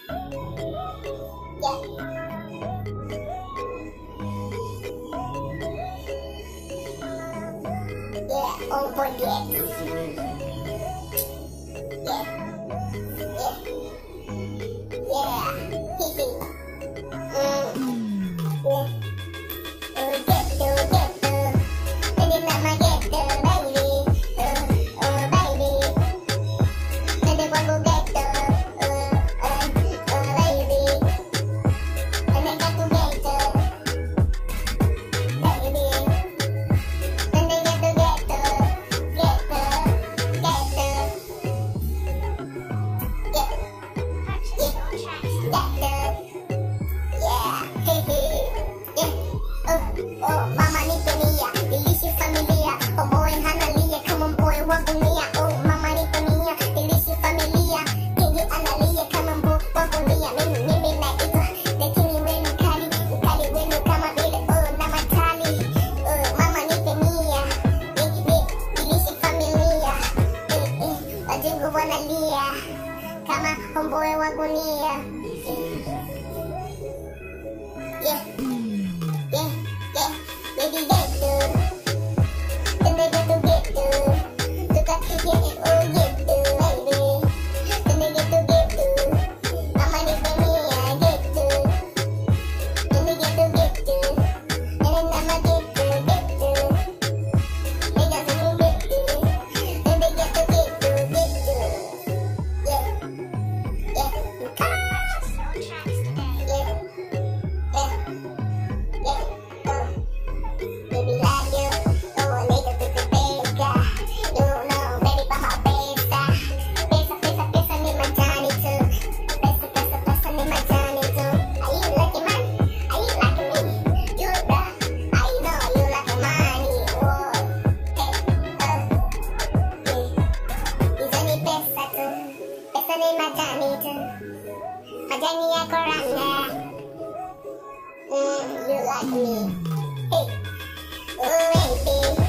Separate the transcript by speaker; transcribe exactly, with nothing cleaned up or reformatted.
Speaker 1: Yeah, oh boy, yeah. Yeah. Yeah. Yeah. Hehe. Mm. Yeah. Oh, get to, get to. Baby, mama, get to, baby. Oh, oh, baby. Baby, one more get to. Oh, oh, oh, baby. And I got to get to. Baby. And I got to get to. Get to. Get to. Get. Get to. Yeah. Hehe. Yeah. Oh, oh, mama nipe nia, nilishi familia. Oh boy, analia kama boy wangu nia. Oh, mama nipe nia, nilishi familia. Kingi analia kama boy wangu nia. Mimi mimi naitwa, lakini wenu kali, ukali wenu kama vile oh na matali. Oh, mama nipe nia, niki nilishi familia. Eh eh, wajungu wanalia kama homeboy wangu nia. Yeah. Yeah, yeah, baby, get to. Then they get to get to. Look at you, yeah, oh, get to, baby. Then they get to get to. Mama, they say me, I get to. Then they get to get to. And then Mama get to, get to. They got to get to. Then they get to get to, get to. Yeah, yeah, you can't. Yeah, yeah. Yeah, oh, baby, love you. Oh, nigga, to the pesa. You know, baby, baja pesa. Pesa, pesa, pesa, ni majani too. Pesa, pesa, pesa, ni majani too. Are you lucky, man? Are you lucky me? You the, I know you lucky money. Whoa, hey, oh, yeah. Hizo ni pesa too. Pesa ni majani too. Majani ya koranga. Mm, you like me. Hey, oh, baby.